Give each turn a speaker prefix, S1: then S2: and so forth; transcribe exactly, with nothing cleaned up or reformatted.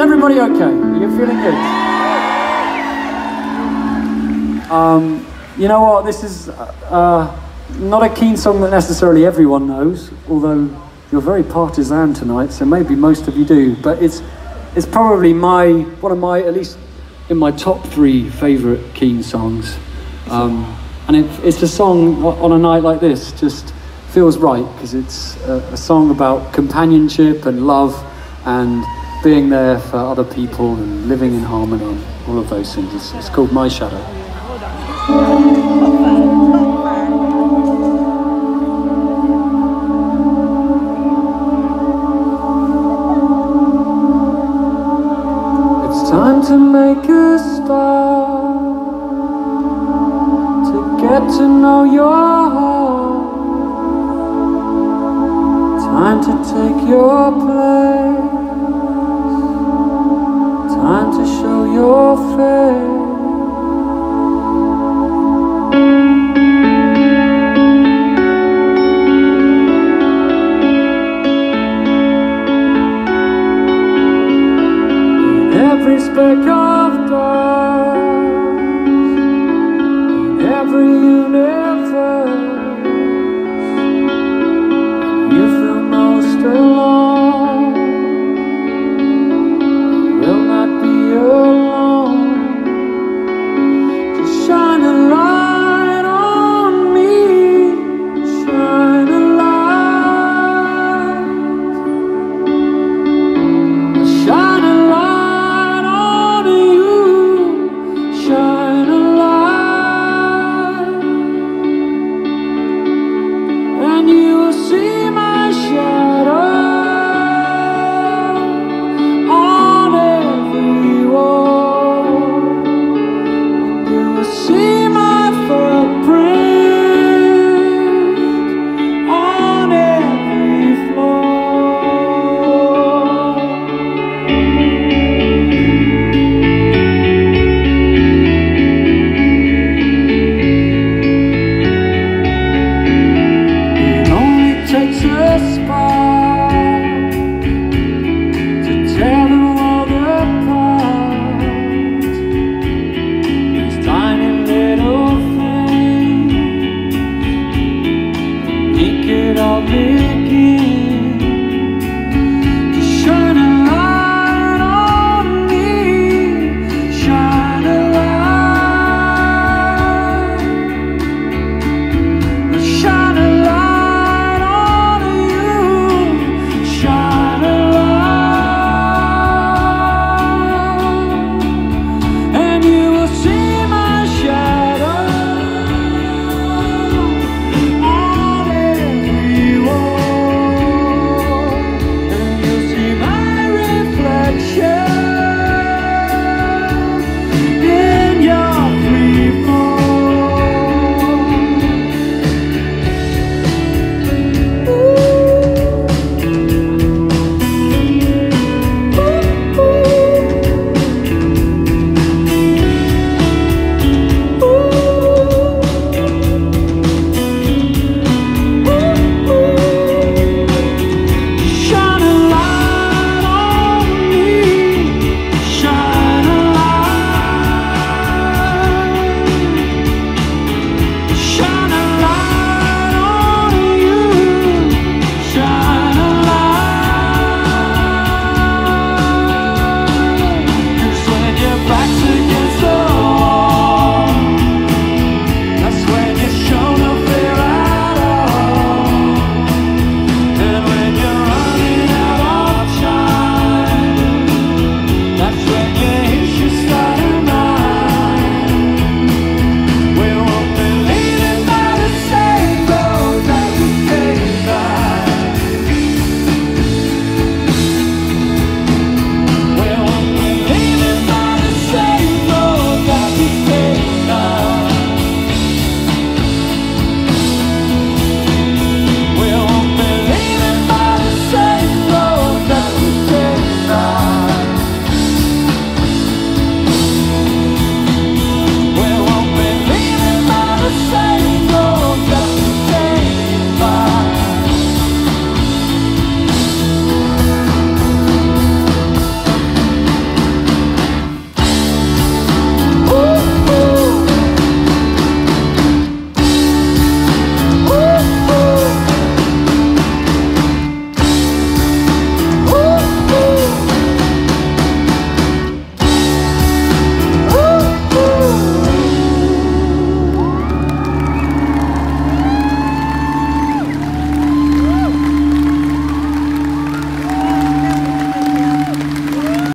S1: everybody okay? Are you feeling good? Um, you know what, this is uh, not a Keane song that necessarily everyone knows, although you're very partisan tonight, so maybe most of you do, but it's it's probably my, one of my, at least in my top three favourite Keane songs. Um, and it, it's a song on a night like this, just feels right, because it's a, a song about companionship and love and being there for other people and living in harmony and all of those things. It's, it's called My Shadow. It's time to make a start, to get to know your heart, time to take your place, time to show your face. In every speck of dark,